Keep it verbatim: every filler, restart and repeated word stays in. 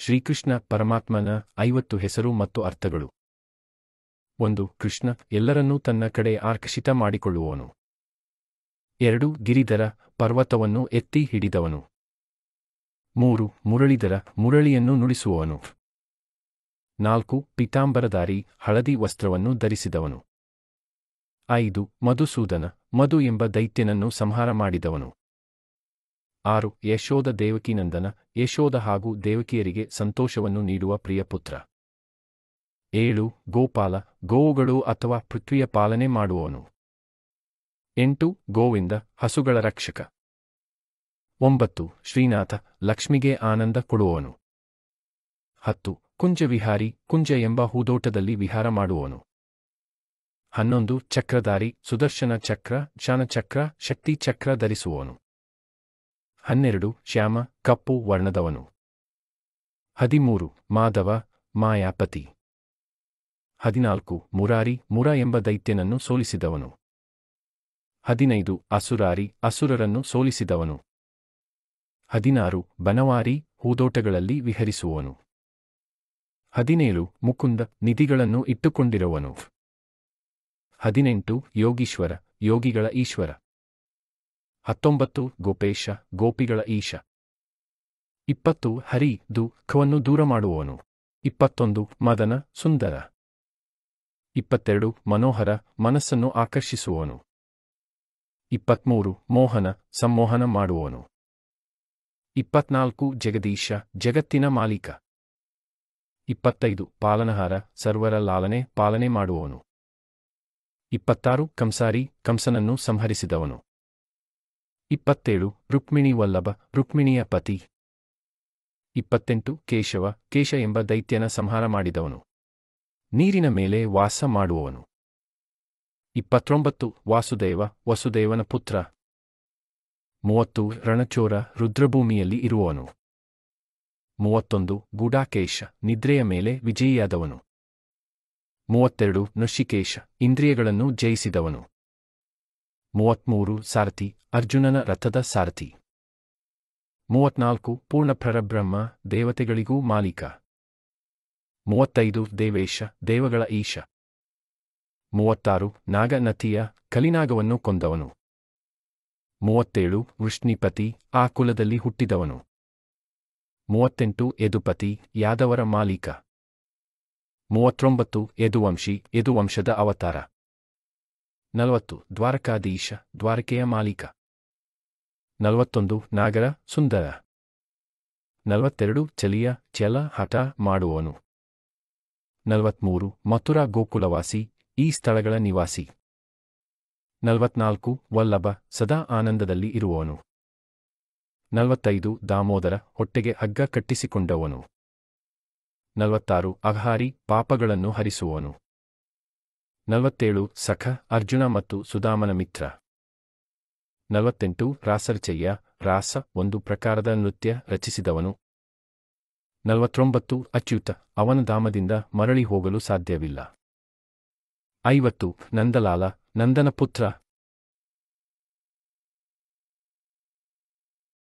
ಶ್ರೀಕೃಷ್ಣ ಪರಮಾತ್ಮನ ಐವತ್ತು ಹೆಸರು ಮತ್ತು ಅರ್ಥಗಳು. ಒಂದು. ಕೃಷ್ಣ ಎಲ್ಲರನ್ನೂ ತನ್ನ ಕಡೆ ಆಕರ್ಷಿತ ಮಾಡಿಕೊಳ್ಳುವವನು. ಎರಡು. ಗಿರಿಧರ ಪರ್ವತವನ್ನು ಎತ್ತಿ ಹಿಡಿದವನು. ಮೂರು. ಮುರಳೀಧರ ಮುರಳಿಯನ್ನು ನುಡಿಸುವವನು. ನಾಲ್ಕು. ಪೀತಾಂಬರಧಾರಿ ಹಳದಿ ವಸ್ತ್ರವನ್ನು ಧರಿಸಿದವನು. ಐದು. ಮಧುಸೂದನ ಮಧು ಎಂಬ ದೈತ್ಯನನ್ನು ಸಂಹಾರ ಮಾಡಿದವನು. ಆರು. ಯಶೋಧ ದೇವಕೀನಂದನ ಯಶೋಧ ಹಾಗೂ ದೇವಕಿಯರಿಗೆ ಸಂತೋಷವನ್ನು ನೀಡುವ ಪ್ರಿಯಪುತ್ರ. ಏಳು. ಗೋಪಾಲ ಗೋವುಗಳು ಅಥವಾ ಪೃಥ್ವಿಯ ಪಾಲನೆ ಮಾಡುವವನು. ಎಂಟು. ಗೋವಿಂದ ಹಸುಗಳ ರಕ್ಷಕ. ಒಂಬತ್ತು. ಶ್ರೀನಾಥ ಲಕ್ಷ್ಮಿಗೆ ಆನಂದ ಕೊಡುವವನು. ಹತ್ತು. ಕುಂಜವಿಹಾರಿ ಕುಂಜ ಎಂಬ ಹೂದೋಟದಲ್ಲಿ ವಿಹಾರ ಮಾಡುವವನು. ಹನ್ನೊಂದು. ಚಕ್ರಧಾರಿ ಸುದರ್ಶನ ಚಕ್ರ ಶಾನಚಕ್ರ ಶಕ್ತಿ ಚಕ್ರ ಧರಿಸುವವನು. ಹನ್ನೆರಡು. ಶ್ಯಾಮ ಕಪ್ಪು ವರ್ಣದವನು. ಹದಿಮೂರು. ಮಾಧವ ಮಾಯಾಪತಿ. ಹದಿನಾಲ್ಕು. ಮುರಾರಿ ಮುರ ಎಂಬ ದೈತ್ಯನನ್ನು ಸೋಲಿಸಿದವನು. ಹದಿನೈದು. ಅಸುರಾರಿ ಅಸುರರನ್ನು ಸೋಲಿಸಿದವನು. ಹದಿನಾರು. ಬನವಾರಿ ಹೂದೋಟಗಳಲ್ಲಿ ವಿಹರಿಸುವವನು. ಹದಿನೇಳು. ಮುಕುಂದ ನಿಧಿಗಳನ್ನು ಇಟ್ಟುಕೊಂಡಿರುವವನು. ಹದಿನೆಂಟು. ಯೋಗೀಶ್ವರ ಯೋಗಿಗಳ ಈಶ್ವರ. ಹತ್ತೊಂಬತ್ತು. ಗೋಪೇಶ ಗೋಪಿಗಳ ಈಶ. ಇಪ್ಪತ್ತು. ಹರಿ ದುಃಖವನ್ನು ದೂರ ಮಾಡುವವನು. ಇಪ್ಪತ್ತೊಂದು. ಮದನ ಸುಂದರ. ಇಪ್ಪತ್ತೆರಡು. ಮನೋಹರ ಮನಸ್ಸನ್ನು ಆಕರ್ಷಿಸುವವನು. ಇಪ್ಪತ್ಮೂರು. ಮೋಹನ ಸಂಮೋಹನ ಮಾಡುವವನು. ಇಪ್ಪತ್ನಾಲ್ಕು. ಜಗದೀಶ ಜಗತ್ತಿನ ಮಾಲೀಕ. ಇಪ್ಪತ್ತೈದು. ಪಾಲನಹಾರ ಸರ್ವರ ಲಾಲನೆ ಪಾಲನೆ ಮಾಡುವವನು. ಇಪ್ಪತ್ತಾರು. ಕಂಸಾರಿ ಕಂಸನನ್ನು ಸಂಹರಿಸಿದವನು. ಇಪ್ಪತ್ತೇಳು. ರುಕ್ಮಿಣಿ ವಲ್ಲಭ ರುಕ್ಮಿಣಿಯ ಪತಿ. ಇಪ್ಪತ್ತೆಂಟು. ಕೇಶವ ಕೇಶ ಎಂಬ ದೈತ್ಯನ ಸಂಹಾರ ಮಾಡಿದವನು. ನೀರಿನ ಮೇಲೆ ವಾಸ ಮಾಡುವವನು. ಇಪ್ಪತ್ತೊಂಬತ್ತು. ವಾಸುದೇವ ವಸುದೇವನ ಪುತ್ರ. ಮೂವತ್ತು. ರಣಚೋರ ರುದ್ರಭೂಮಿಯಲ್ಲಿ ಇರುವವನು. ಮೂವತ್ತೊಂದು. ಗೂಢಾಕೇಶ ನಿದ್ರೆಯ ಮೇಲೆ ವಿಜಯಿಯಾದವನು. ಮೂವತ್ತೆರಡು. ನೃಷಿಕೇಶ ಇಂದ್ರಿಯಗಳನ್ನು ಜಯಿಸಿದವನು. ಮೂವತ್ಮೂರು. ಸಾರಥಿ ಅರ್ಜುನನ ರಥದ ಸಾರಥಿ. ಮೂವತ್ನಾಲ್ಕು. ಪೂರ್ಣಪರಬ್ರಹ್ಮ ದೇವತೆಗಳಿಗೂ ಮಾಲೀಕ. ಮೂವತ್ತೈದು. ದೇವೇಶ ದೇವಗಳ ಈಶ. ಮೂವತ್ತಾರು. ನಾಗನತಿಯ ಕಲಿನಾಗವನ್ನು ಕೊಂದವನು. ಮೂವತ್ತೇಳು. ವೃಷ್ಣಿಪತಿ ಆ ಕುಲದಲ್ಲಿ ಹುಟ್ಟಿದವನು. ಮೂವತ್ತೆಂಟು. ಯದುಪತಿ ಯಾದವರ ಮಾಲೀಕ. ಮೂವತ್ತೊಂಬತ್ತು. ಯದುವಂಶಿ ಯದುವಂಶದ ಅವತಾರ. ನಲವತ್ತು. ದ್ವಾರಕಾಧೀಶ ದ್ವಾರಕೆಯ ಮಾಲೀಕ. ನಲವತ್ತೊಂದು. ನಾಗರ ಸುಂದರ. ನಲವತ್ತೆರಡು. ಚಲಿಯ ಛಲ ಹಠ ಮಾಡುವವನು. ನಲವತ್ಮೂರು. ಮಥುರಾ ಗೋಕುಲವಾಸಿ ಈ ಸ್ಥಳಗಳ ನಿವಾಸಿ. ನಲವತ್ನಾಲ್ಕು. ವಲ್ಲಭ ಸದಾ ಆನಂದದಲ್ಲಿ ಇರುವವನು. ನಲವತ್ತೈದು. ದಾಮೋದರ ಹೊಟ್ಟೆಗೆ ಹಗ್ಗ ಕಟ್ಟಿಸಿಕೊಂಡವನು. ನಲವತ್ತಾರು. ಅಘಾರಿ ಪಾಪಗಳನ್ನು ಹರಿಸುವವನು. ನಲವತ್ತೇಳು. ಸಖ ಅರ್ಜುನ ಮತ್ತು ಸುದಾಮನ ಮಿತ್ರ. ನಲವತ್ತೆಂಟು. ರಾಸರ್ಚಯ್ಯ ರಾಸ ಒಂದು ಪ್ರಕಾರದ ನೃತ್ಯ ರಚಿಸಿದವನು. ನಲವತ್ತೊಂಬತ್ತು. ಅಚ್ಯುತ ಅವನ ಧಾಮದಿಂದ ಮರಳಿ ಹೋಗಲು ಸಾಧ್ಯವಿಲ್ಲ. ಐವತ್ತು. ನಂದಲಾಲ ನಂದನ ಪುತ್ರ.